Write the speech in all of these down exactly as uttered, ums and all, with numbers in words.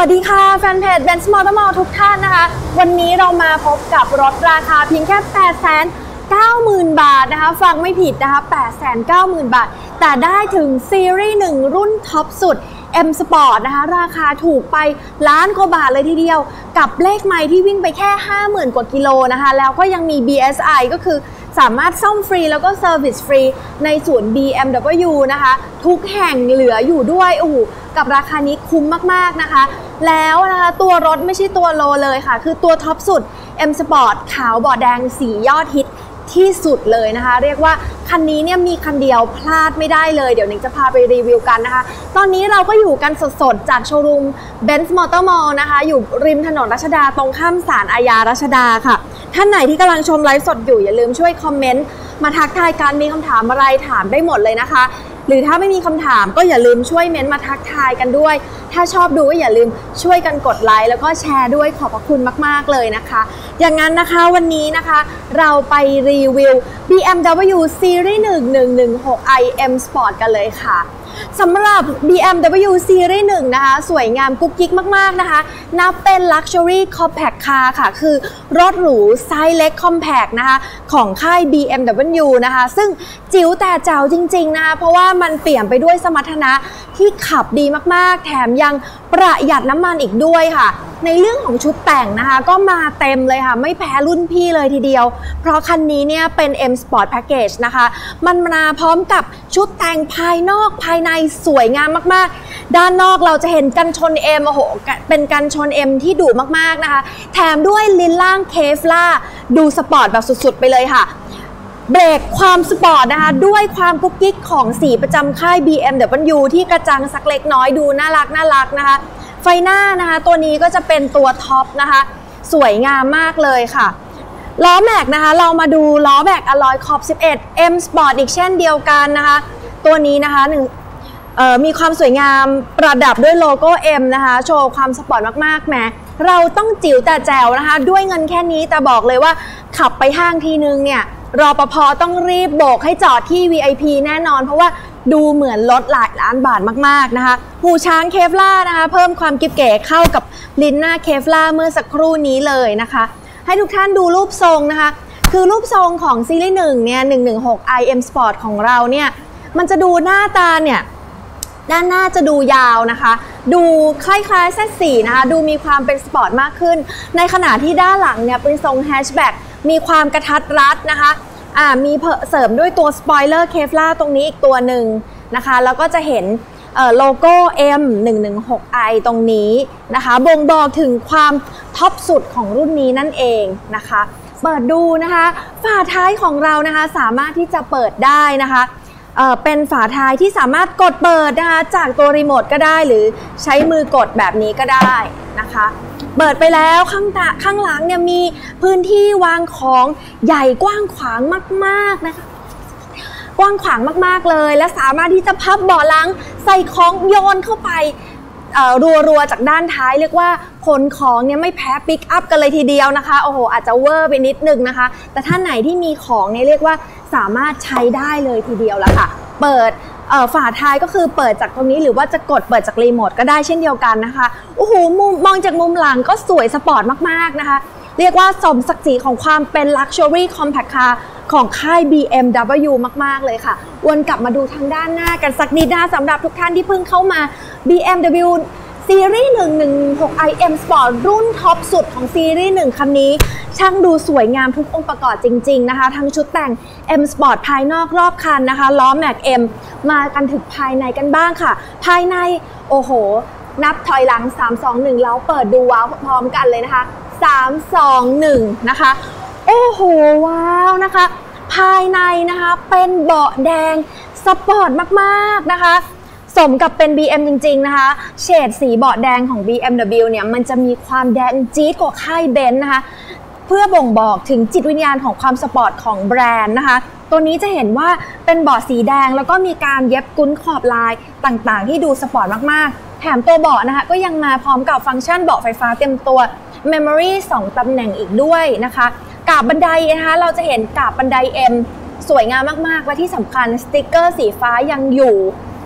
วัสดีค่ะแฟนเพจ Benz Motor Mall ทุกท่านนะคะวันนี้เรามาพบกับรถราคาเพียงแค่ แปดแสนเก้าหมื่น บาทนะคะฟังไม่ผิดนะคะ แปดแสนเก้าหมื่น บาทแต่ได้ถึงซีรีส์หนึ่งรุ่นท็อปสุด M Sport นะคะราคาถูกไปล้านกว่าบาทเลยทีเดียวกับเลขไมล์ที่วิ่งไปแค่ ห้าหมื่น กว่ากิโลนะคะแล้วก็ยังมี บี เอส ไอ ก็คือสามารถซ่อมฟรีแล้วก็เซอร์วิสฟรีในศูนย์ บี เอ็ม ดับเบิลยู นะคะทุกแห่งเหลืออยู่ด้วยโอ้โหกับราคานี้คุ้มมากๆนะคะแล้วนะคะตัวรถไม่ใช่ตัวโลเลยค่ะคือตัวท็อปสุด M Sport ขาวเบาะแดงสียอดฮิตที่สุดเลยนะคะเรียกว่าคันนี้เนี่ยมีคันเดียวพลาดไม่ได้เลยเดี๋ยวนิงจะพาไปรีวิวกันนะคะตอนนี้เราก็อยู่กันสดๆจากโชว์รูม Benz Motor Mall นะคะอยู่ริมถนนรัชดาตรงข้ามศาลอาญารัชดาค่ะท่านไหนที่กำลังชมไลฟ์สดอยู่อย่าลืมช่วยคอมเมนต์มาทักทายกันมีคำถามอะไรถามได้หมดเลยนะคะหรือถ้าไม่มีคำถามก็อย่าลืมช่วยเม้นต์มาทักทายกันด้วยถ้าชอบดูก็อย่าลืมช่วยกันกดไลค์แล้วก็แชร์ด้วยขอบพระคุณมากๆเลยนะคะอย่างนั้นนะคะวันนี้นะคะเราไปรีวิว บี เอ็ม ดับเบิลยู Series หนึ่ง หนึ่ง หนึ่ง หก ไอ M Sport กันเลยค่ะสำหรับ บี เอ็ม ดับเบิลยู Series หนึ่งนะคะสวยงามกุ๊กกิ๊กมากๆนะคะนับเป็น Luxury Compact Car ค่ะคือรถหรูไซส์เล็ก Compact นะคะของค่าย บี เอ็ม ดับเบิลยู นะคะซึ่งจิ๋วแต่แจ๋วจริงๆนะคะเพราะว่ามันเปี่ยมไปด้วยสมรรถนะที่ขับดีมากๆแถมยังประหยัดน้ำมันอีกด้วยค่ะในเรื่องของชุดแต่งนะคะก็มาเต็มเลยค่ะไม่แพ้รุ่นพี่เลยทีเดียวเพราะคันนี้เนี่ยเป็น M Sport Package นะคะมันมาพร้อมกับชุดแต่งภายนอกภายในสวยงามมากๆด้านนอกเราจะเห็นกันชน M โอ้โหเป็นกันชน M ที่ดุมากๆนะคะแถมด้วยลิ้นล่างเคฟล่าดูสปอร์ตแบบสุดๆไปเลยค่ะเบรกความสปอร์ตนะคะด้วยความกุ๊กกิ๊กของสีประจำค่าย บี เอ็ม ดับเบิลยู ที่กระจังสักเล็กน้อยดูน่ารักน่ารักนะคะไฟหน้านะคะตัวนี้ก็จะเป็นตัวท็อปนะคะสวยงามมากเลยค่ะล้อแม็กนะคะเรามาดูล้อแม็กอลลอยขอบสิบเอ็ด M Sport อีกเช่นเดียวกันนะคะตัวนี้นะคะหนึ่งมีความสวยงามประดับด้วยโลโก้ M นะคะโชว์ความสปอร์ตมากๆแหมเราต้องจิ๋วแต่แจ๋วนะคะด้วยเงินแค่นี้แต่บอกเลยว่าขับไปห้างทีนึงเนี่ยรปภ.ต้องรีบโบกให้จอดที่ วี ไอ พี แน่นอนเพราะว่าดูเหมือนรถหลายล้านบาทมากๆนะคะหูช้างเคฟล่านะคะเพิ่มความกิ๊บเก๋เข้ากับลิ้นหน้าเคฟล่าเมื่อสักครู่นี้เลยนะคะให้ทุกท่านดูรูปทรงนะคะคือรูปทรงของซีรีส์หนึ่งเนี่ยหนึ่งหนึ่งหก ไอ เอ็ม Sport ของเราเนี่ยมันจะดูหน้าตาเนี่ยด้านหน้าจะดูยาวนะคะดูคล้ายๆ แซด โฟร์ นะคะดูมีความเป็นสปอร์ตมากขึ้นในขณะที่ด้านหลังเนี่ยเป็นทรงแฮชแบ็กมีความกระทัดรัดนะคะอ่ามีเสริมด้วยตัวสปอยเลอร์เคฟล่าตรงนี้อีกตัวหนึ่งนะคะแล้วก็จะเห็นโลโก้ M หนึ่งหนึ่งหก ไอ ตรงนี้นะคะบ่งบอกถึงความท็อปสุดของรุ่นนี้นั่นเองนะคะเปิดดูนะคะฝาท้ายของเรานะคะสามารถที่จะเปิดได้นะคะเอ่อเป็นฝาท้ายที่สามารถกดเปิดนะคะจากตัวรีโมทก็ได้หรือใช้มือกดแบบนี้ก็ได้นะคะเปิดไปแล้วข้างข้างหลังเนี่ยมีพื้นที่วางของใหญ่กว้างขวางมากๆนะคะกว้างขวางมากๆเลยและสามารถที่จะพับเบาะหลังใส่ของโยนเข้าไปรัวๆจากด้านท้ายเรียกว่าขนของเนี่ยไม่แพ้ปิกอัพกันเลยทีเดียวนะคะโอ้โหอาจจะเวอร์ไปนิดนึงนะคะแต่ท่านไหนที่มีของเนี่ยเรียกว่าสามารถใช้ได้เลยทีเดียวละค่ะเปิดฝาท้ายก็คือเปิดจากตรงนี้หรือว่าจะกดเปิดจากรีโมทก็ได้เช่นเดียวกันนะคะโอ้โหมุมมองจากมุมหลังก็สวยสปอร์ตมากๆนะคะเรียกว่าสมศักดิ์ศรีของความเป็น Luxury Compact Car ของค่าย บี เอ็ม ดับเบิลยู มากๆเลยค่ะวนกลับมาดูทางด้านหน้ากันสักนิดนะคะสำหรับทุกท่านที่เพิ่งเข้ามา บี เอ็ม ดับเบิลยู ซีรีส์หนึ่งหนึ่งหก ไอ M Sport รุ่นท็อปสุดของซีรีส์หนึ่งคันนี้ช่างดูสวยงามทุกองค์ประกอบจริงๆนะคะทั้งชุดแต่ง M Sport ภายนอกรอบคันนะคะล้อแม็ก M มากันถึงภายในกันบ้างค่ะภายในโอ้โหนับถอยหลังสามสองหนึ่งแล้วเปิดดูว้าวพร้อมกันเลยนะคะสามสองหนึ่งนะคะโอ้โหว้าวนะคะภายในนะคะเป็นเบาะแดงสปอร์ตมากๆนะคะสมกับเป็น บี เอ็ม จริงๆนะคะเฉดสีเบาะแดงของ บี เอ็ม ดับเบิลยู เนี่ยมันจะมีความแดงจี๊ดกว่าค่ายเบนซ์นะคะเพื่อบ่งบอกถึงจิตวิญญาณของความสปอร์ตของแบรนด์นะคะตัวนี้จะเห็นว่าเป็นเบาะสีแดงแล้วก็มีการเย็บกุ้นขอบลายต่างๆที่ดูสปอร์ตมากๆแถมตัวเบาะนะคะก็ยังมาพร้อมกับฟังก์ชันเบาะไฟฟ้าเต็มตัว Memory สองตำแหน่งอีกด้วยนะคะกาบบันไดนะคะเราจะเห็นกาบบันได M สวยงามมากๆและที่สำคัญสติ๊กเกอร์สีฟ้ายังอยู่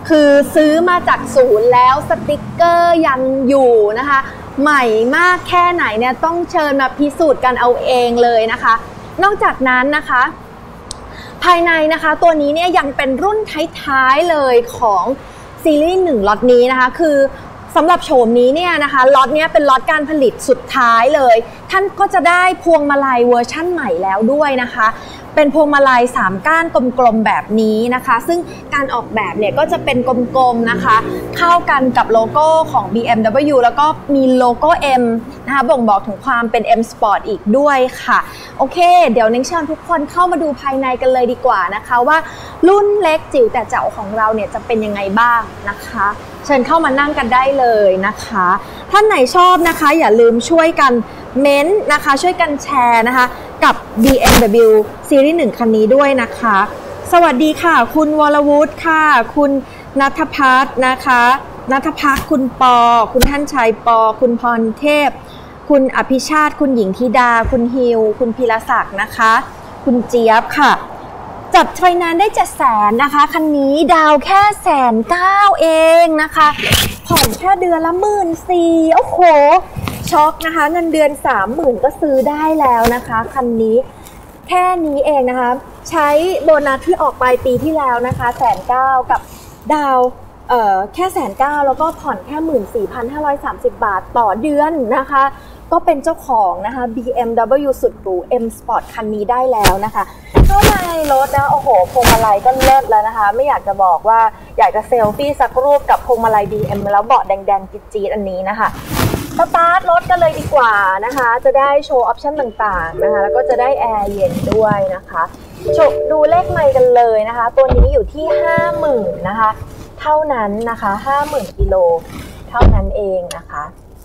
คือซื้อมาจากศูนย์แล้วสติกเกอร์ยังอยู่นะคะใหม่มากแค่ไหนเนี่ยต้องเชิญมาพิสูจน์กันเอาเองเลยนะคะนอกจากนั้นนะคะภายในนะคะตัวนี้เนี่ยยังเป็นรุ่นท้ายๆเลยของซีรีส์หนึ่งล็อตนี้นะคะคือสำหรับโฉมนี้เนี่ยนะคะล็อตเนี้ยเป็นล็อตการผลิตสุดท้ายเลยท่านก็จะได้พวงมาลัยเวอร์ชั่นใหม่แล้วด้วยนะคะเป็นพวงมาลัยสามก้านกลมๆแบบนี้นะคะซึ่งการออกแบบเนี่ยก็จะเป็นกลมๆนะคะเข้ากันกับโลโก้ของ บี เอ็ม ดับเบิลยู แล้วก็มีโลโก้ M นะคะบ่งบอกถึงความเป็น M Sport อีกด้วยค่ะโอเคเดี๋ยวนิ้งเชิญทุกคนเข้ามาดูภายในกันเลยดีกว่านะคะว่ารุ่นเล็กจิ๋วแต่แจ๋วของเราเนี่ยจะเป็นยังไงบ้างนะคะเชิญเข้ามานั่งกันได้เลยนะคะท่านไหนชอบนะคะอย่าลืมช่วยกันเม้นต์นะคะช่วยกันแชร์นะคะกับ บี เอ็ม ดับเบิลยู ซีรีส์หนึ่งคันนี้ด้วยนะคะสวัสดีค่ะคุณวรวุฒิค่ะคุณณัฐพัฒน์นะคะณัฐพัฒน์คุณปอคุณท่านชัยปอคุณพรเทพคุณอภิชาติคุณหญิงธิดาคุณฮิวคุณพีรศักดิ์นะคะคุณเจี๊ยบค่ะจัดไฟแนนซ์ได้เจ็ดแสนนะคะคันนี้ดาวแค่แสนเก้าเองนะคะผ่อนแค่เดือนละหมื่นสี่โอ้โหช็อกนะคะเงินเดือนสามหมื่นก็ซื้อได้แล้วนะคะคันนี้แค่นี้เองนะคะใช้โบนัสที่ออกไปปีที่แล้วนะคะแสนเก้ากับดาวเอ่อแค่แสนเก้าแล้วก็ผ่อนแค่หมื่นสี่พันห้าร้อยสามสิบบาทต่อเดือนนะคะก็เป็นเจ้าของนะคะ บี เอ็ม ดับเบิลยู สุดหรู M Sport คันนี้ได้แล้วนะคะเข้ามาในรถนะโอ้โหพวงมาลัยก็เลิศแล้วนะคะไม่อยากจะบอกว่าอยากจะเซลฟี่สักรูปกับพวงมาลัย บี เอ็ม แล้วเบาะแดงๆจี๊ดๆอันนี้นะคะสตาร์ทรถกันเลยดีกว่านะคะจะได้โชว์ออปชั่นต่างๆนะคะแล้วก็จะได้แอร์เย็นด้วยนะคะดูเลขไมล์กันเลยนะคะตัวนี้อยู่ที่ ห้าหมื่น นะคะเท่านั้นนะคะ ห้าหมื่น กิโลเท่านั้นเองนะคะ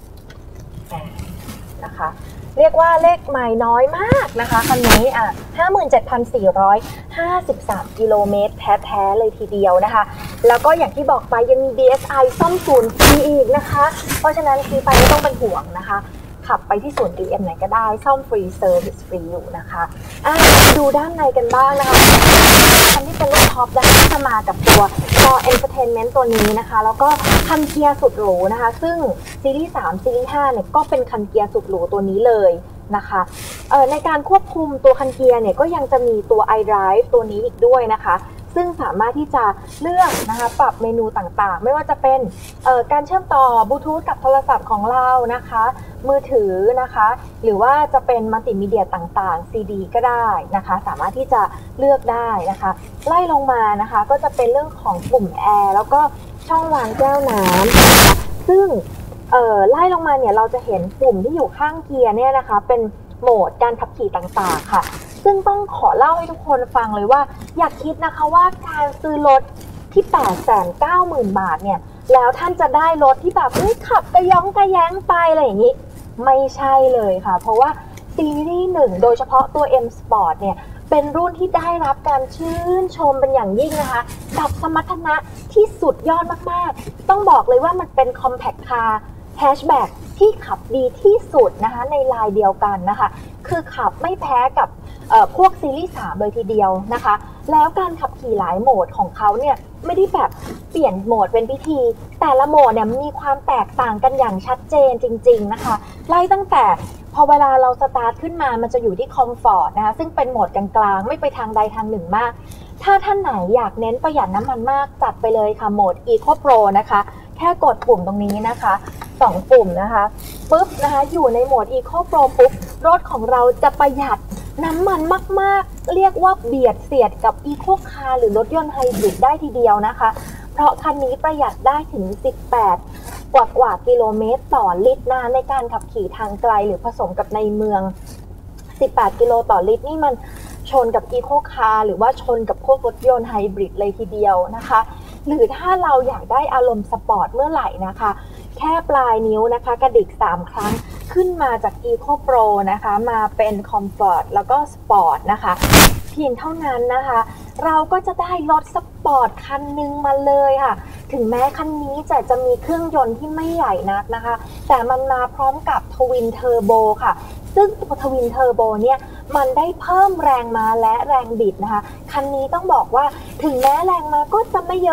นะคะเรียกว่าเลขไมล์น้อยมากนะคะคันนี้อ่ะ ห้าหมื่นเจ็ดพันสี่ร้อยห้าสิบสาม กิโลเมตรแท้ๆเลยทีเดียวนะคะแล้วก็อย่างที่บอกไปยังมี ดี เอส ไอ ซ่อมศูนย์ฟรีอีกนะคะเพราะฉะนั้นซื้อไปไม่ต้องเป็นห่วงนะคะขับไปที่ศูนย์ บี เอ็ม ไหนก็ได้ซ่อมฟรีเซอร์วิสฟรีอยู่นะคะอ่ะดูด้านในกันบ้างนะคะคันที่เป็นรุ่นท็อปนะคะจะมากับตัว Core Entertainment ตัวนี้นะคะแล้วก็คันเกียร์สุดหรูนะคะซึ่งซีรีส์สามซีรีส์ห้าเนี่ยก็เป็นคันเกียร์สุดหรูตัวนี้เลยนะคะเอ่อในการควบคุมตัวคันเกียร์เนี่ยก็ยังจะมีตัว iDrive ตัวนี้อีกด้วยนะคะซึ่งสามารถที่จะเลือกนะคะปรับเมนูต่างๆไม่ว่าจะเป็นการเชื่อมต่อบลูทูธกับโทรศัพท์ของเรานะคะมือถือนะคะหรือว่าจะเป็นมัลติมีเดียต่างๆ ซี ดี ก็ได้นะคะสามารถที่จะเลือกได้นะคะไล่ลงมานะคะก็จะเป็นเรื่องของปุ่มแอร์แล้วก็ช่องวางแก้วน้ำนะคะซึ่งไล่ลงมาเนี่ยเราจะเห็นปุ่มที่อยู่ข้างเกียร์เนี่ยนะคะเป็นโหมดการขับขี่ต่างๆค่ะซึ่งต้องขอเล่าให้ทุกคนฟังเลยว่าอยากคิดนะคะว่าการซื้อรถที่ แปดแสนเก้าหมื่น บาทเนี่ยแล้วท่านจะได้รถที่แบบขับกระย้องกระแย้งไปอะไรอย่างนี้ไม่ใช่เลยค่ะเพราะว่าซีรีส์หนึ่งโดยเฉพาะตัว M Sport เนี่ยเป็นรุ่นที่ได้รับการชื่นชมเป็นอย่างยิ่งนะคะกับสมรรถนะที่สุดยอดมากๆต้องบอกเลยว่ามันเป็น Compact Car Hatchback ที่ขับดีที่สุดนะคะในลายเดียวกันนะคะคือขับไม่แพ้กับพวกซีรีส์สามเลยทีเดียวนะคะแล้วการขับขี่หลายโหมดของเขาเนี่ยไม่ได้แบบเปลี่ยนโหมดเป็นพิธีแต่ละโหมดเนี่ยมีความแตกต่างกันอย่างชัดเจนจริงๆนะคะไล่ตั้งแต่พอเวลาเราสตาร์ทขึ้นมามันจะอยู่ที่คอมฟอร์ตนะคะซึ่งเป็นโหมดกลางๆไม่ไปทางใดทางหนึ่งมากถ้าท่านไหนอยากเน้นประหยัดน้ำมันมากจัดไปเลยค่ะโหมด Eco Pro นะคะแค่กดปุ่มตรงนี้นะคะสองปุ่มนะคะปุ๊บนะคะอยู่ในโหมด Eco Pro ปุ๊บรถของเราจะประหยัดน้ำมันมากๆเรียกว่าเบียดเสียดกับ Eco Car หรือรถยนต์ไฮบริดได้ทีเดียวนะคะเพราะคันนี้ประหยัดได้ถึงสิบแปดกว่ากว่ากิโลเมตรต่อลิตรนะในการขับขี่ทางไกลหรือผสมกับในเมืองสิบแปดกิโลต่อลิตรนี่มันชนกับ Eco Car หรือว่าชนกับพวกรถยนต์ไฮบริดเลยทีเดียวนะคะหรือถ้าเราอยากได้อารมณ์สปอร์ตเมื่อไหร่นะคะแค่ปลายนิ้วนะคะกระดิกสามครั้งขึ้นมาจาก Eco Pro นะคะมาเป็น Comfort แล้วก็ Sport นะคะเพียงเท่านั้นนะคะเราก็จะได้รถสปอร์ตคันหนึ่งมาเลยค่ะถึงแม้คันนี้จะจะมีเครื่องยนต์ที่ไม่ใหญ่นักนะคะแต่มันมาพร้อมกับทวินเทอร์โบค่ะซึ่งตัวทวินเทอร์โบเนี่ยมันได้เพิ่มแรงม้าและแรงบิดนะคะคันนี้ต้องบอกว่าถึงแม้แรงม้าก็จะไม่เยอะ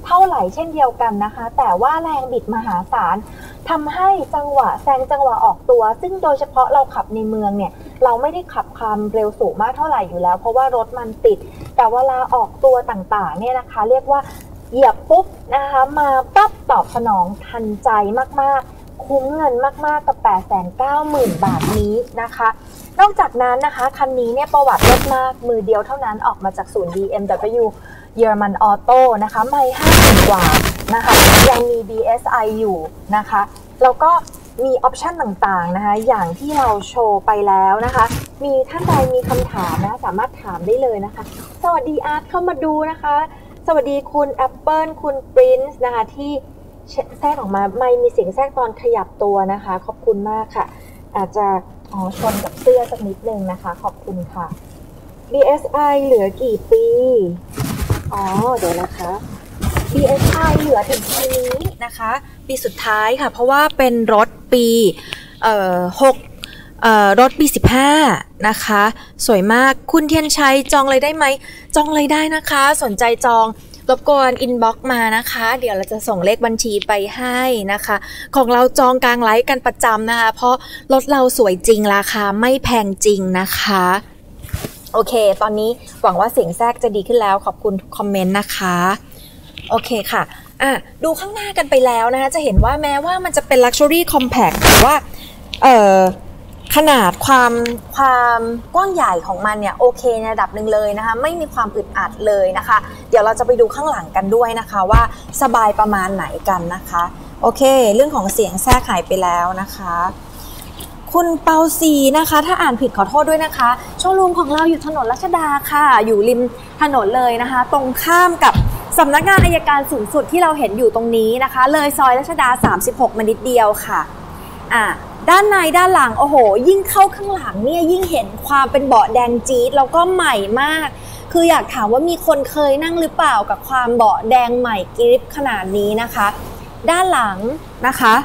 เท่าไหร่เช่นเดียวกันนะคะแต่ว่าแรงบิดมหาศาลทำให้จังหวะแซงจังหวะออกตัวซึ่งโดยเฉพาะเราขับในเมืองเนี่ยเราไม่ได้ขับความเร็วสูงมากเท่าไหร่อยู่แล้วเพราะว่ารถมันติดแต่เวลาออกตัวต่างๆเนี่ยนะคะเรียกว่าเหยียบปุ๊บนะคะมาปั๊บตอบสนองทันใจมากๆคุ้มเงินมากๆกับ แปดแสนเก้าหมื่น บาทนี้นะคะนอกจากนั้นนะคะคันนี้เนี่ยประวัติรถมากมือเดียวเท่านั้นออกมาจากศูนย์ บี เอ็ม ดับเบิลยู เยอรมันออโต้นะคะไม่ห้าหมื่นกว่านะคะยังมี บี เอส ไอ อยู่นะคะแล้วก็มีออปชันต่างๆนะคะอย่างที่เราโชว์ไปแล้วนะคะมีท่านใดมีคำถามนะสามารถถามได้เลยนะคะสวัสดีอาร์ตเข้ามาดูนะคะสวัสดีคุณแอปเปิลคุณปรินซ์นะคะที่แทรกออกมาไม่มีเสียงแทรกตอนขยับตัวนะคะขอบคุณมากค่ะอาจจะอ๋อชนกับเสื้อสักนิดนึงนะคะขอบคุณค่ะ บี เอส ไอ เหลือกี่ปีอ๋อเดี๋ยวนะคะ บี เอส ไอ เหลือถึงปีนี้นะคะปีสุดท้ายค่ะเพราะว่าเป็นรถปีเอ่อหกเอ่อรถปีสิบห้านะคะสวยมากคุณเทียนชัยจองเลยได้ไหมจองเลยได้นะคะสนใจจองรบกวนอินบ็อกซ์มานะคะเดี๋ยวเราจะส่งเลขบัญชีไปให้นะคะของเราจองกลางไลฟ์กันประจำนะคะเพราะรถเราสวยจริงราคาไม่แพงจริงนะคะโอเคตอนนี้หวังว่าเสียงแทรกจะดีขึ้นแล้วขอบคุณทุกคอมเมนต์นะคะโอเคค่ะอ่ะดูข้างหน้ากันไปแล้วนะคะจะเห็นว่าแม้ว่ามันจะเป็น Luxury Compact แต่ว่าเอ่อขนาดความความกว้างใหญ่ของมันเนี่ยโอเคในระดับหนึ่งเลยนะคะไม่มีความอึดอัดเลยนะคะเดี๋ยวเราจะไปดูข้างหลังกันด้วยนะคะว่าสบายประมาณไหนกันนะคะโอเคเรื่องของเสียงแทรกหายไปแล้วนะคะคุณเปาซีนะคะถ้าอ่านผิดขอโทษด้วยนะคะโชว์รูมของเราอยู่ถนนรัชดาค่ะอยู่ริมถนนเลยนะคะตรงข้ามกับสำนักงานอัยการสูงสุดที่เราเห็นอยู่ตรงนี้นะคะเลยซอยรัชดาสามสิบหกมานิดเดียวค่ะอ่ะด้านในด้านหลังโอ้โหยิ่งเข้าข้างหลังเนี่ยยิ่งเห็นความเป็นเบาะแดงจี๊ดแล้วก็ใหม่มากคืออยากถามว่ามีคนเคยนั่งหรือเปล่ากับความเบาะแดงใหม่กริบขนาดนี้นะคะด้านหลังนะคะ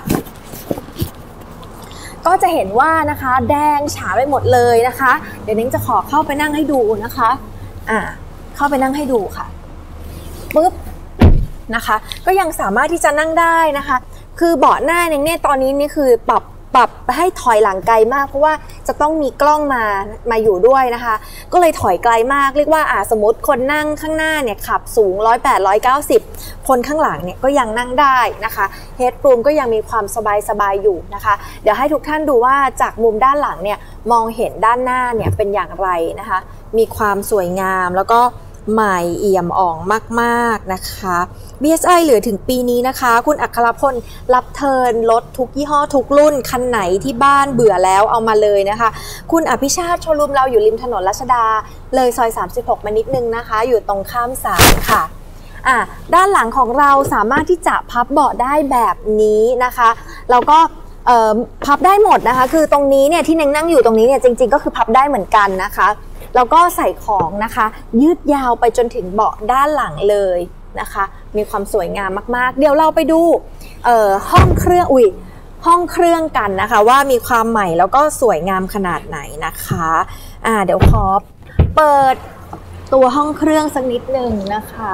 ก็จะเห็นว่านะคะแดงฉาไปหมดเลยนะคะเดี๋ยวนิ้งจะขอเข้าไปนั่งให้ดูนะคะอ่าเข้าไปนั่งให้ดูค่ะปึ๊บนะคะก็ยังสามารถที่จะนั่งได้นะคะคือเบาะหน้าเนี่ยตอนนี้นี่คือปรับปรับให้ถอยหลังไกลมากเพราะว่าจะต้องมีกล้องมามาอยู่ด้วยนะคะก็เลยถอยไกลมากเรียกว่าอ่าสมมติคนนั่งข้างหน้าเนี่ยขับสูงหนึ่งร้อยแปด หนึ่งร้อยเก้าสิบคนข้างหลังเนี่ยก็ยังนั่งได้นะคะเฮดรูมก็ยังมีความสบายสบายอยู่นะคะเดี๋ยวให้ทุกท่านดูว่าจากมุมด้านหลังเนี่ยมองเห็นด้านหน้าเนี่ยเป็นอย่างไรนะคะมีความสวยงามแล้วก็ใหม่เอี่ยมอ่องมากๆนะคะ บี เอส ไอ เหลือถึงปีนี้นะคะคุณอัครพลรับเทิร์นรถทุกยี่ห้อทุกรุ่นคันไหนที่บ้านเบื่อแล้วเอามาเลยนะคะคุณอภิชาติโชว์รูมเราอยู่ริมถนนรัชดาเลยซอยสามสิบหกมานิดนึงนะคะอยู่ตรงข้ามศาลค่ะอ่ะด้านหลังของเราสามารถที่จะพับเบาะได้แบบนี้นะคะแล้วก็เอ่อพับได้หมดนะคะคือตรงนี้เนี่ยที่เน่งนั่งอยู่ตรงนี้เนี่ยจริงๆก็คือพับได้เหมือนกันนะคะแล้วก็ใส่ของนะคะยืดยาวไปจนถึงเบาะด้านหลังเลยนะคะมีความสวยงามมากๆเดี๋ยวเราไปดูเอ่อห้องเครื่องอุ้ยห้องเครื่องกันนะคะว่ามีความใหม่แล้วก็สวยงามขนาดไหนนะคะอ่าเดี๋ยวขอเปิดตัวห้องเครื่องสักนิดหนึ่งนะคะ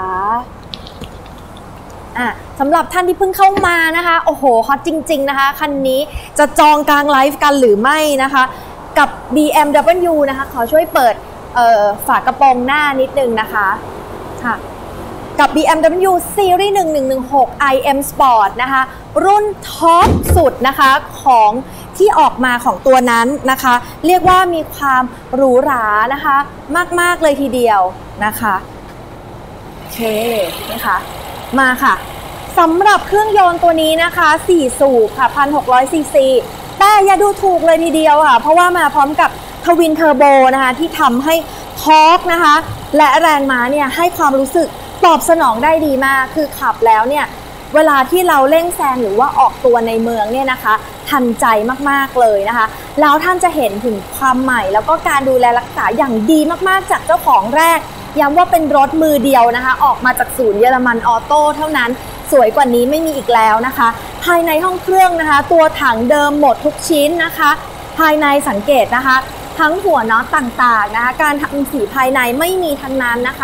อ่ะสำหรับท่านที่เพิ่งเข้ามานะคะโอ้โหฮอตจริงๆนะคะคันนี้จะจองกลางไลฟ์กันหรือไม่นะคะกับ บี เอ็ม ดับเบิลยู นะคะขอช่วยเปิดเอ่อฝากระโปรงหน้านิดนึงนะคะค่ะกับ บี เอ็ม ดับเบิลยู Series หนึ่งหนึ่งหนึ่งหก ไอ เอ็ม Sport นะคะรุ่นท็อปสุดนะคะของที่ออกมาของตัวนั้นนะคะเรียกว่ามีความหรูหรานะคะมากๆเลยทีเดียวนะคะโอเคนะคะมาค่ะสำหรับเครื่องยนต์ตัวนี้นะคะสี่สูบค่ะ หนึ่งพันหกร้อย ซี ซี แต่อย่าดูถูกเลยทีเดียวค่ะเพราะว่ามาพร้อมกับทวินเทอร์โบนะคะที่ทำให้ทอร์กนะคะและแรงม้าเนี่ยให้ความรู้สึกตอบสนองได้ดีมากคือขับแล้วเนี่ยเวลาที่เราเร่งแซงหรือว่าออกตัวในเมืองเนี่ยนะคะทันใจมากๆเลยนะคะแล้วท่านจะเห็นถึงความใหม่แล้วก็การดูแลรักษาอย่างดีมากๆจากเจ้าของแรกย้ำว่าเป็นรถมือเดียวนะคะออกมาจากศูนย์เยอรมันออโต้เท่านั้นสวยกว่านี้ไม่มีอีกแล้วนะคะภายในห้องเครื่องนะคะตัวถังเดิมหมดทุกชิ้นนะคะภายในสังเกตนะคะทั้งหัวน็อตต่างๆนะคะการทำสีภายในไม่มีทั้งนั้นนะคะ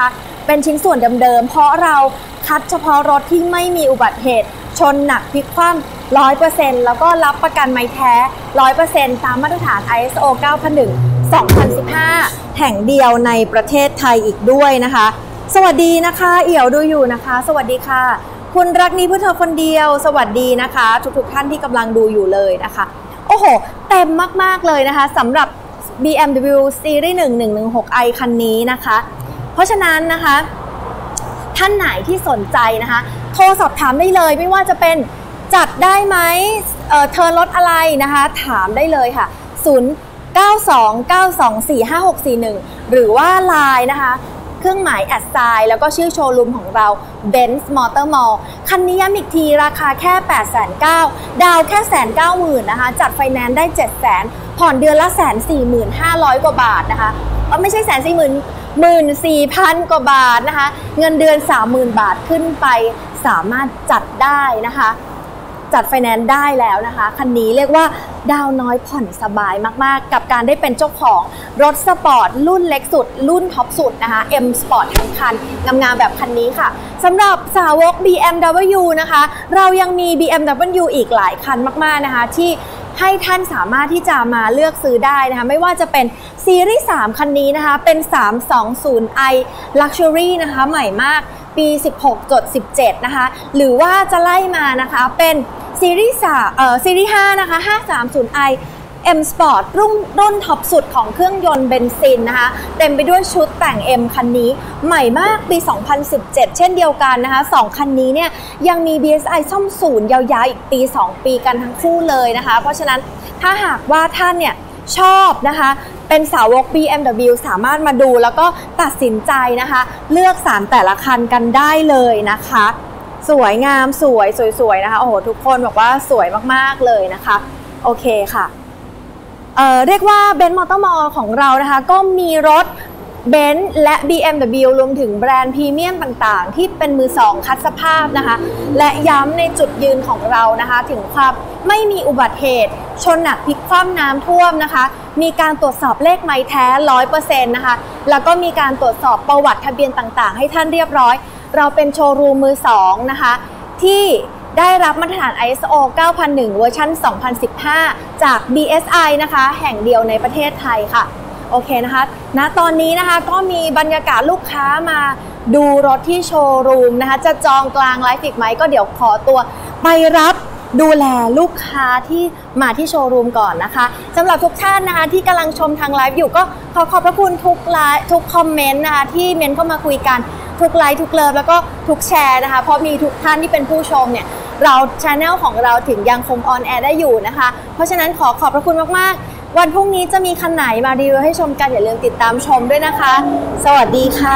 เป็นชิ้นส่วนเดิมๆเพราะเราคัดเฉพาะรถที่ไม่มีอุบัติเหตุชนหนักพลิกคว่ำ ร้อยเปอร์เซ็นต์ แล้วก็รับประกันไม้แท้ ร้อยเปอร์เซ็นต์ ตามมาตรฐาน ไอ เอส โอ เก้าพันหนึ่ง สองพันสิบห้า แห่งเดียวในประเทศไทยอีกด้วยนะคะสวัสดีนะคะเอี่ยวดูอยู่นะคะสวัสดีค่ะคุณรักนี้เพื่อเธอคนเดียวสวัสดีนะคะทุกๆท่านที่กำลังดูอยู่เลยนะคะโอ้โหเต็มมากๆเลยนะคะสำหรับ บี เอ็ม ดับเบิลยู Series หนึ่ง หนึ่งหนึ่งหก ไอ คันนี้นะคะเพราะฉะนั้นนะคะท่านไหนที่สนใจนะคะโทรสอบถามได้เลยไม่ว่าจะเป็นจัดได้ไหมเอ่อเทิร์นรถอะไรนะคะถามได้เลยค่ะศูนย์ เก้า สอง เก้า สอง สี่ ห้า หก สี่ หนึ่งหรือว่า ไลน์ นะคะเครื่องหมายแอดไซน์แล้วก็ชื่อโชว์รูมของเรา Benz Motor Mall คันนี้ย้ำอีกทีราคาแค่ แปดแสนเก้าหมื่น ดาวแค่ หนึ่งแสนเก้าหมื่น นะคะจัดไฟแนนซ์ได้ เจ็ดแสน ผ่อนเดือนละ หนึ่งแสนสี่หมื่นห้าร้อย กว่าบาทนะคะเออไม่ใช่ หนึ่งแสนสี่หมื่น หมื่นสี่พัน กว่าบาทนะคะเงินเดือน สามหมื่น บาทขึ้นไปสามารถจัดได้นะคะจัดไฟแนนซ์ได้แล้วนะคะคันนี้เรียกว่าดาวน้อยผ่อนสบายมากๆกับการได้เป็นเจ้าของรถสปอร์ตรุ่นเล็กสุดรุ่นท็อปสุดนะคะ M Sport ทั้งคันงามๆแบบคันนี้ค่ะสำหรับสาวก บี เอ็ม ดับเบิลยู นะคะเรายังมี บี เอ็ม ดับเบิลยู อีกหลายคันมากๆนะคะที่ให้ท่านสามารถที่จะมาเลือกซื้อได้นะคะไม่ว่าจะเป็นซีรีส์สามคันนี้นะคะเป็น สามสองศูนย์ ไอ Luxury นะคะใหม่มากปี สิบหกจุดสิบเจ็ด นะคะหรือว่าจะไล่มานะคะเป็นซีรีส์เอ่อซีรีส์ห้านะคะ ห้าสามศูนย์ ไอ M Sport รุ่นรุ่นท็อปสุดของเครื่องยนต์เบนซินนะคะเต็มไปด้วยชุดแต่ง M คันนี้ใหม่มากปี สองพันสิบเจ็ด เช่นเดียวกันนะคะสองคันนี้เนี่ยยังมี บี เอส ไอ ซ่อมศูนย์ยาวๆอีกปีสองปีกันทั้งคู่เลยนะคะเพราะฉะนั้นถ้าหากว่าท่านเนี่ยชอบนะคะเป็นสาวก บี เอ็ม ดับเบิลยู สามารถมาดูแล้วก็ตัดสินใจนะคะเลือกสารแต่ละคันกันได้เลยนะคะสวยงามสวยสวยๆนะคะโอ้โหทุกคนบอกว่าสวยมากๆเลยนะคะโอเคค่ะเอ่อเรียกว่า Benz Motor Mall ของเรานะคะก็มีรถ Benz และ บี เอ็ม ดับเบิลยู รวมถึงแบรนด์พรีเมียมต่างๆที่เป็นมือสองคัดสภาพนะคะและย้ำในจุดยืนของเรานะคะถึงความไม่มีอุบัติเหตุชนหนักพลิกคว่ำน้ำท่วมนะคะมีการตรวจสอบเลขไม้แท้ ร้อยเปอร์เซ็นต์ นะคะแล้วก็มีการตรวจสอบประวัติทะเบียนต่างๆให้ท่านเรียบร้อยเราเป็นโชว์รูมมือสองนะคะที่ได้รับมาตรฐาน ไอ เอส โอ เก้าพันหนึ่ง เวอร์ชัน สองพันสิบห้า จาก บี เอส ไอ นะคะแห่งเดียวในประเทศไทยค่ะโอเคนะคะณตอนนี้นะคะก็มีบรรยากาศลูกค้ามาดูรถที่โชว์รูมนะคะจะจองกลางไลฟ์อีกไหมก็เดี๋ยวขอตัวไปรับดูแลลูกค้าที่มาที่โชว์รูมก่อนนะคะสำหรับทุกท่านนะคะที่กำลังชมทางไลฟ์อยู่ก็ขอขอบพระคุณทุกไลฟ์ทุกคอมเมนต์นะคะที่เมนเข้ามาคุยกันทุกไลค์ทุกเลิฟแล้วก็ทุกแชร์นะคะเพราะมีทุกท่านที่เป็นผู้ชมเนี่ยเราช anel ของเราถึงยังคงออนแอร์ได้อยู่นะคะเพราะฉะนั้นขอขอบพระคุณมากๆวันพรุ่งนี้จะมีคันไหนมารีวิวให้ชมกันอย่าลืมติดตามชมด้วยนะคะสวัสดีค่ะ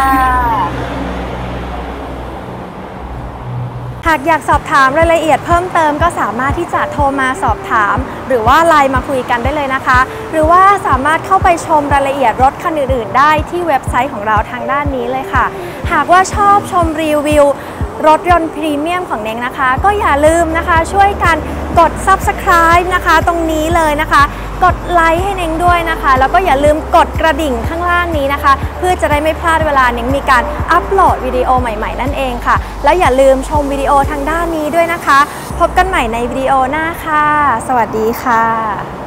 หากอยากสอบถามรายละเอียดเพิ่มเติมก็สามารถที่จะโทรมาสอบถามหรือว่าไลน์มาคุยกันได้เลยนะคะหรือว่าสามารถเข้าไปชมรายละเอียดรถคันอื่นๆได้ที่เว็บไซต์ของเราทางด้านนี้เลยค่ะหากว่าชอบชมรีวิวรถยนต์พรีเมียมของเน้งนะคะก็อย่าลืมนะคะช่วยกันกด ซับสไครบ์ นะคะตรงนี้เลยนะคะกดไลค์ให้เน้งด้วยนะคะแล้วก็อย่าลืมกดกระดิ่งข้างล่างนี้นะคะเพื่อจะได้ไม่พลาดเวลาเน้งมีการอัปโหลดวิดีโอใหม่ๆนั่นเองค่ะแล้วอย่าลืมชมวิดีโอทางด้านนี้ด้วยนะคะพบกันใหม่ในวิดีโอหน้าค่ะสวัสดีค่ะ